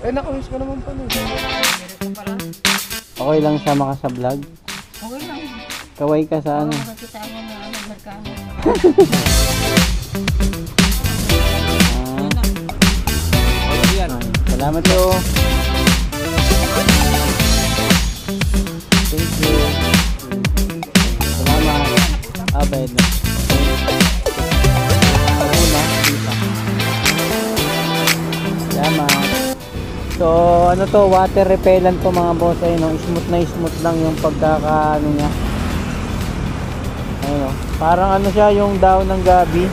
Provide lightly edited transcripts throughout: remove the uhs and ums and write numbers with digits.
Nakawis ko naman pala. Okay lang sama ka sa vlog? Okay lang. Kaway ka sa ano? Makakita ako na merkano. Salamat po. Thank you. Salamat. Bayad na. Salamat. So, ano to, water repellent to mga boss. Ayun, no? Smooth lang yung pagkakaano niya. Ayun, no? Parang ano siya, yung daon ng gabi.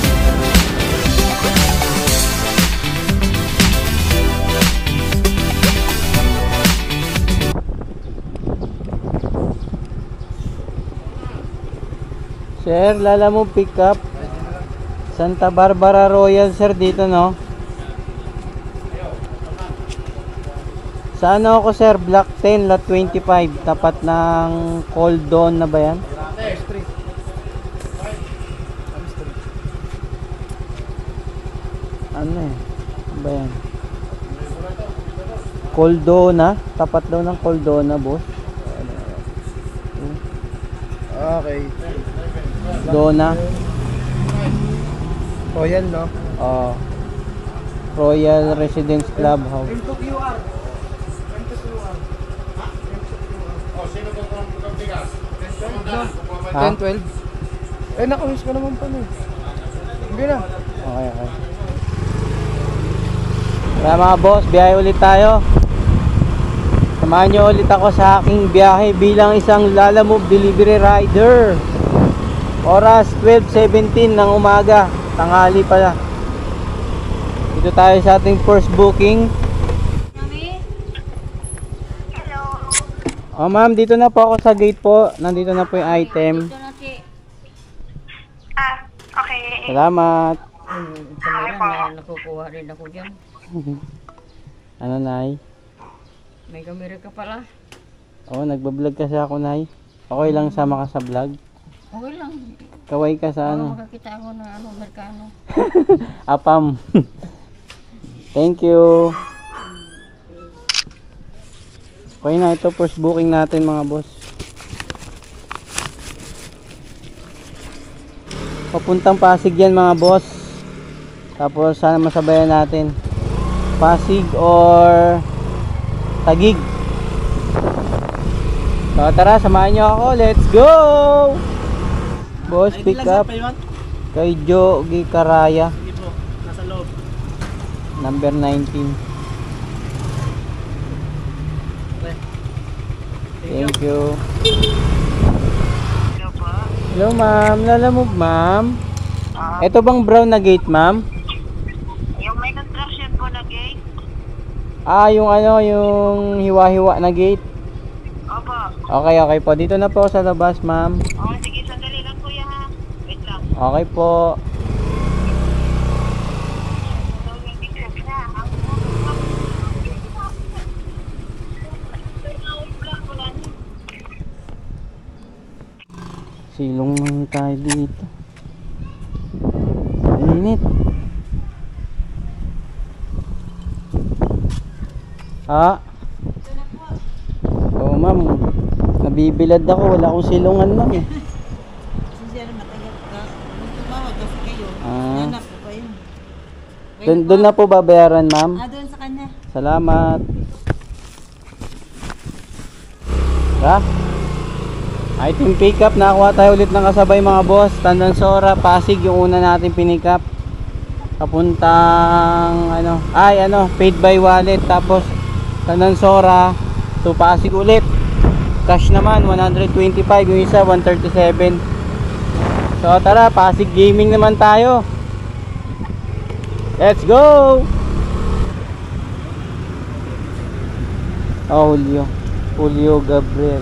Sir, lala mo pick up Santa Barbara Royal, sir, dito, no? Sa ano ako, sir? Block 10, lot 25. Tapat ng Cold Dawn na ba yan? Ano eh? Ano ba yan? Cold Dawn na? Tapat daw ng Cold Dawn na, boss. Okay. Dona. Royal, no? Royal Residence Club House. Ha? 10-12. Nakawis ko naman pala. Hindi na. Okay. Kaya mga boss, biyahe ulit tayo. Samahan nyo ulit ako sa aking biyahe bilang isang Lalamove delivery rider. Oras 12:17 ng umaga, tanghali pala. Dito tayo sa ating first booking. Mami? Hello? Oh ma'am, dito na po ako sa gate po. Nandito na po yung item. Dito na si... Okay. Salamat. Kamera, nakukuha rin ako dyan. Ano, Nay? May kamera ka pala. Oo, nagbablog kasi ako, Nay. Okay lang sama ka sa vlog? Okay lang. Kaway ka sa ano? Makakita ako na merkano. Apam. Thank you. Okay na, ito first booking natin mga boss. Papuntang Pasig yan mga boss. Tapos sana masabayan natin. Pasig or Taguig. So tara, samahan nyo ako. Let's go! Boss, pick up. Kay Joe Gicaraya. Nasa loob. Number 19. Thank you. Hello ma'am, Lalamove ma'am. Ito bang brown na gate ma'am? Yung may construction po na gate? Yung ano, yung hiwa-hiwa na gate. Opo. Okay po. Dito na po ako sa labas ma'am. Sige, sandali lang kuya ha. Wait lang. Okay po. Silong lang tayo dito. Init. Oo ma'am. Nabibilad ako. Wala akong silungan ma'am eh. Siya na matagal ka. Tumawag kasi kayo. Hanap ko pa yun. Doon na po babayaran ma'am. Doon sa kanya. Salamat. Item pick up. Nakakuha tayo ulit ng kasabay mga boss. Tandansora, Pasig yung una natin pinick up. Papuntang paid by wallet. Tapos Tandansora to Pasig ulit. Cash naman 125, yung isa 137. So tara, Pasig gaming naman tayo. Let's go. Julio Gabriel.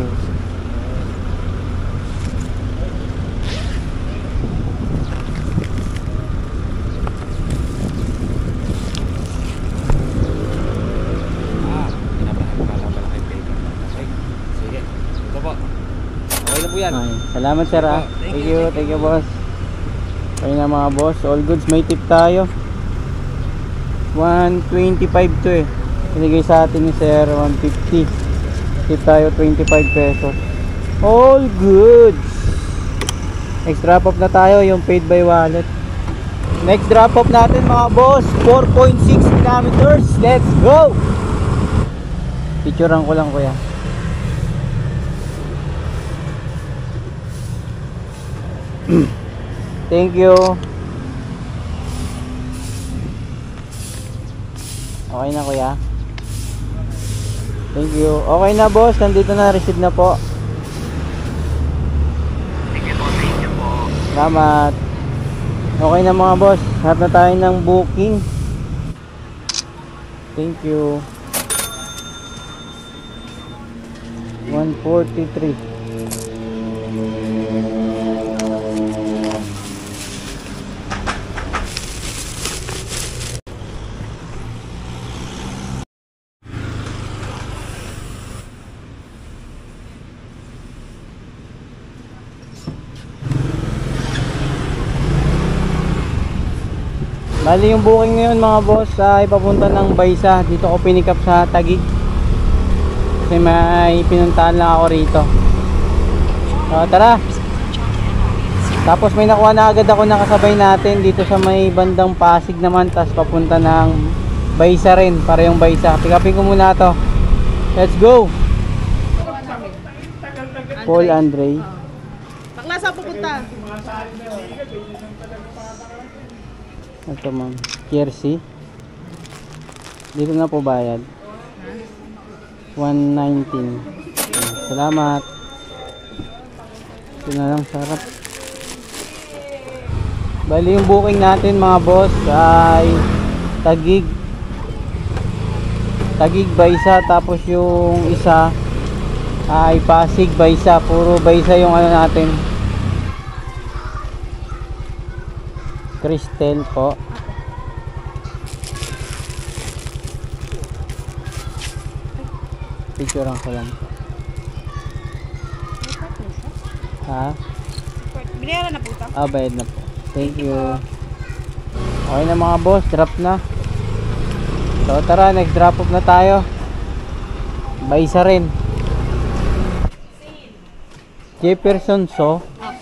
Salamat sir. Thank you boss. Kaya na mga boss, all goods, may tip tayo. 125 to eh. Binigay sa atin ni Sir 150. Tip tayo 25 pesos. All goods. Next drop off na tayo, yung paid by wallet. Next drop off natin mga boss, 4.6 kilometers. Let's go. Picturean ko lang kuya. Thank you. Okay na kuya. Thank you. Okay na boss, nandito na, receive na po. Salamat. Okay na mga boss, hanap na tayo ng booking. Thank you. 143. Bali yung booking ngayon mga boss ay papunta ng Baysa. Dito ko pinikap sa Taguig. Kasi may pinuntahan lang ako rito. So tara. Tapos may nakuha na agad ako na kasabay natin dito sa may bandang Pasig naman. Tapos papunta ng Baysa rin. Para yung Baysa. Pikapin ko muna to. Let's go. Paul Andre. Bakla sa pupunta. Ito ma'am, jersey. Dito na po bayad. 119. Salamat. Ito na lang, sarap. Bali yung booking natin mga boss ay Taguig Baysa, tapos yung isa ay Pasig Baysa. Puro Baysa yung ano natin. Cristel po. Picturean ko lang. Ha? Binayaran na po ito? Bayad na po. Thank you. Okay na mga boss, drop na. So tara, next drop off na tayo. Baysa rin. Jefferson so.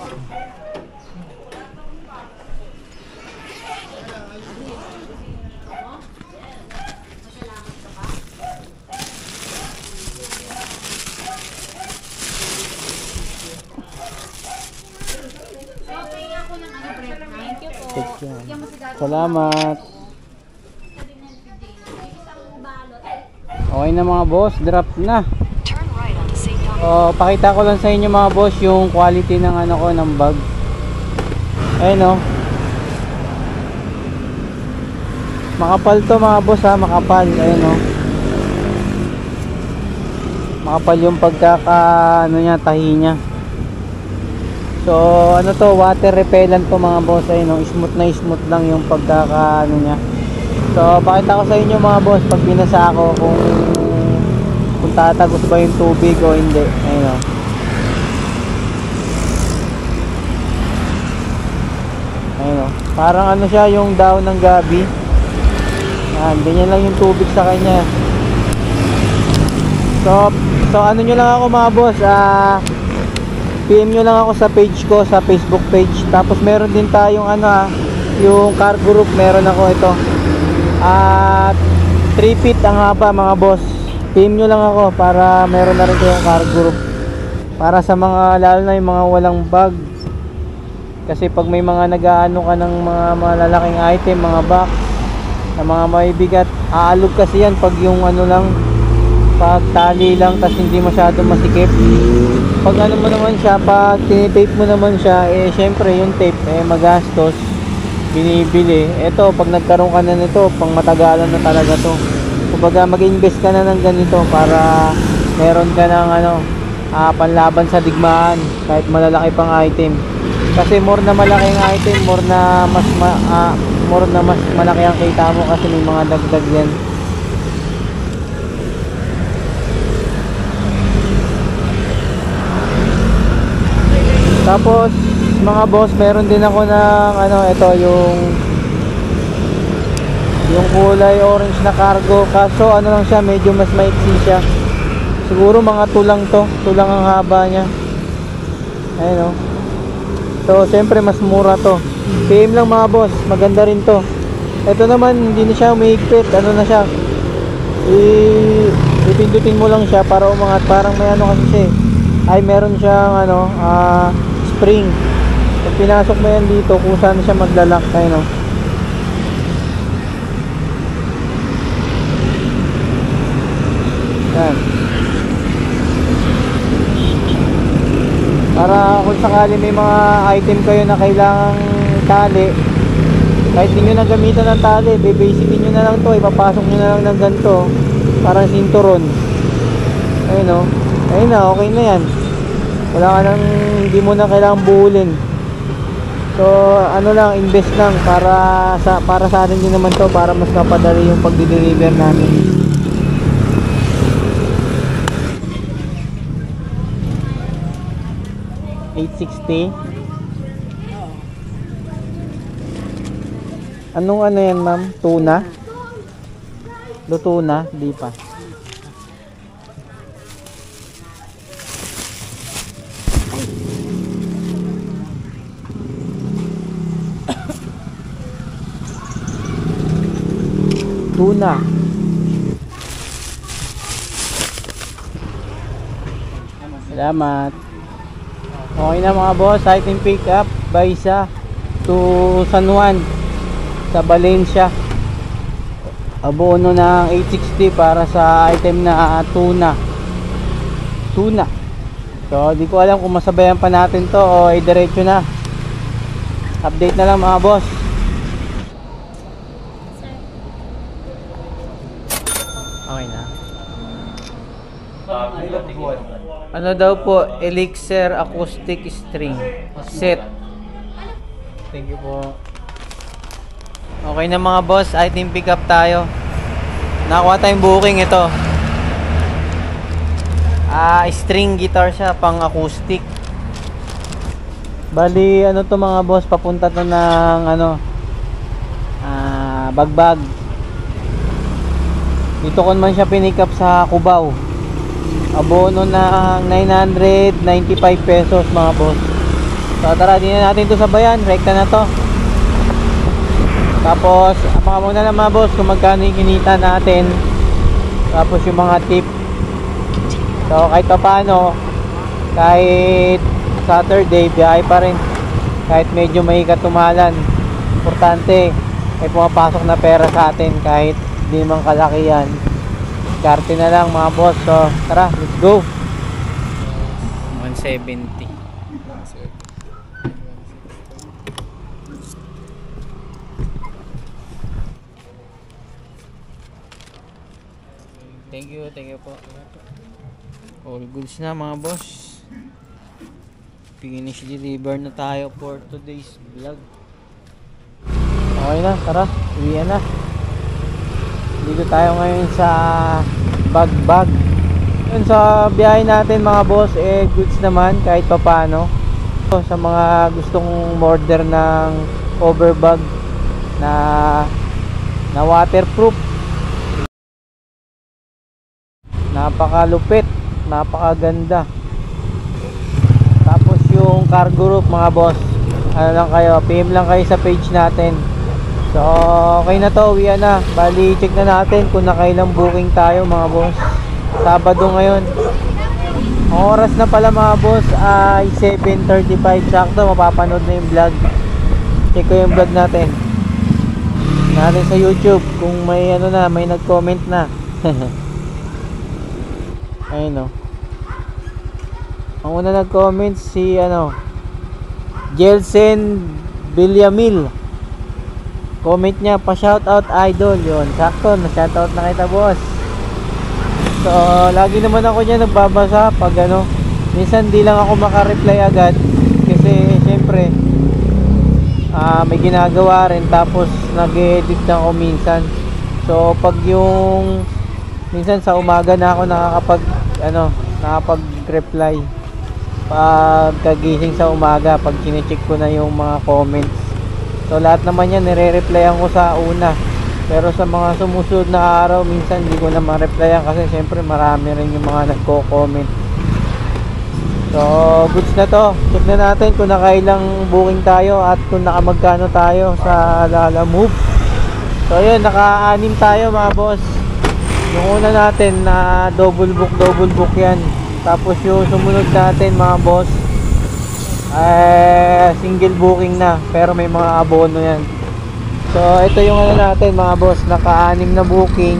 Salamat. Okay na mga boss, drop na. Pakita ko lang sa inyo mga boss yung quality ng ano ko, ng bag. Ayun oh. Makapal to mga boss ha, makapal. Ayun oh. Makapal yung pagkaka ano niya, tahi niya. So ano to, water repellent to mga boss. Ayun oh, smooth lang yung pagkaka ano niya. So pakita ko sa inyo mga boss pag binasa ako kung tatagos ba yung tubig o hindi. Ayun oh. Ayun oh. Parang ano siya, yung daw ng gabi. Yan, ganyan lang yung tubig sa kanya. So ano nyo lang ako mga boss, PM nyo lang ako sa page ko, sa Facebook page. Tapos meron din tayong ano yung car group, meron ako ito. 3 feet ang haba mga boss. PM nyo lang ako para meron na rin kayong car group. Para sa mga, lalo na yung mga walang bag. Kasi pag may mga nag-aano ka ng mga malalaking item, mga box, na mga maibigat, aalog kasi yan pag yung ano lang, pag tali lang, tas hindi masyadong masikip. Pag ano mo naman siya, pag tinitape mo naman siya, syempre yung tape magastos, binibili. Ito pag nagkaroon ka na nito, pang matagalan na talaga to. Kumbaga mag-invest ka na ng ganito para meron ka ng ano, panlaban sa digmaan kahit malalaki pang item. Kasi more na malaking item, more na mas malaki ang kita mo kasi may mga dagdag yan. Tapos mga boss, meron din ako ng ano, ito yung Yung kulay orange na cargo, kaso ano lang siya, medyo mas maiksi siya. Siguro mga tulang to, tulang ang haba niya. Ayun o. So syempre mas mura to. PM lang mga boss, maganda rin to. Ito naman hindi na siya umihigpit, ano na siya, ipindutin mo lang siya para umangat. Parang may ano kasi siya, ay meron siyang ano, spring. Pag pinasok mo yan dito, kung saan siya maglalak. Ayun o. Yan. Para kung sakali may mga item kayo na kailangang tali, kahit hindi nyo na gamitan ng tali, bebasicin nyo na lang to, ipapasok nyo na lang ng ganito, parang sinturon. Ayun o. Ayun na, okay na yan. Wala ka nang, hindi mo na kailangang buulin. So ano lang, invest lang para sa atin din naman to, para mas mapadali yung pagdi-deliver namin. $860. Anong ano yan, ma'am? Tuna? Luto na? Di pa. Tuna. Salamat. Okay na mga boss, item pick up by isa to San Juan sa Valencia. Abono ng 860 para sa item na tuna. So di ko alam kung masabayan pa natin to o diretso na. Update na lang mga boss. Okay na. Ano daw po? Elixir acoustic string set. Thank you po. Okay na mga boss, item pick up tayo. Nakuha tayong booking ito. String guitar siya, pang acoustic. Bali ano to mga boss, papunta to ng ano, Bagbag. Dito ko naman siya pinick up sa Cubao. Abono ng 995 pesos mga boss. So tara, din na natin to sa bayan. Rekta na to. Tapos mga muna na mga boss kung magkano yung kinita natin. Tapos yung mga tip. So kahit pa paano, kahit Saturday biyahe pa rin. Kahit medyo may katumalan, importante may pumapasok na pera sa atin kahit di man kalaki yan. Karte na lang mga boss. So tara, let's go. 170. Thank you po. All goods na mga boss. Finish deliver na tayo for today's vlog. Okay na, tara, uwian na. Dito tayo ngayon sa Bagbag. Yun, sa biyahe natin mga boss, goods naman kahit papano. So, sa mga gustong order ng overbag na waterproof, napakalupit, napakaganda. Tapos yung cargo roof mga boss, ano lang kayo, PM lang kayo sa page natin. So okay na to, uwian na. Bali check na natin kung nakailang booking tayo mga boss. Sabado ngayon. Ang oras na pala mga boss ay 7:35 sakto, mapapanood na yung vlog. Check ko yung vlog natin sa YouTube kung may ano na, may nag-comment na. Ayun o. Ang una nag-comment si ano, Jelsen Villamil. Comment niya, pa-shoutout idol. Yun, sakto, na-shoutout na kita boss. So, lagi naman ako niya nagbabasa pag ano. Minsan di lang ako makareply agad kasi syempre may ginagawa rin, tapos nag-edit na ako minsan. So, pag yung minsan sa umaga na ako nakapag-reply pag kagising sa umaga, pag kine-check ko na yung mga comments. So lahat naman yan nire-replyan ko sa una. Pero sa mga sumusunod na araw, minsan hindi ko na ma-replyan kasi syempre marami rin yung mga nagko-comment. So, goods na to. Check na natin kung nakailang booking tayo at kung nakamagkano tayo sa Lalamove. So, yun, naka-anim tayo mga boss. Yung una natin na double book yan. Tapos yung sumunod natin mga boss, single booking na. Pero may mga abono yan. So, ito yung ano natin mga boss, naka-anim na booking.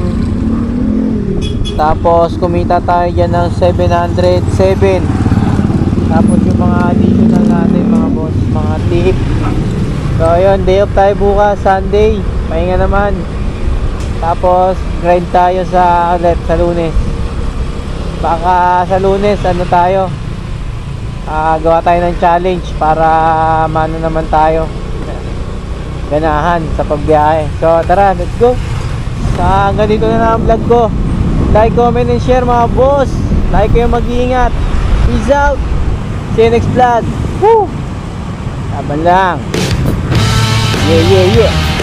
Tapos, kumita tayo dyan ng 707. Tapos, yung mga additional natin mga boss, mga tip. So, yun, day off tayo bukas, Sunday. Pahinga naman. Tapos, grind tayo sa Lunes. Baka sa Lunes, ano tayo? Gawa tayo ng challenge para mano naman tayo. Ganahan sa pagbiyahe. So tara, let's go. Sa hanggang dito na lang ang vlog ko. Like, comment, and share mga boss. Like kayo, mag-iingat. Peace out. See you next vlog. Woo! Laban lang. Yeah.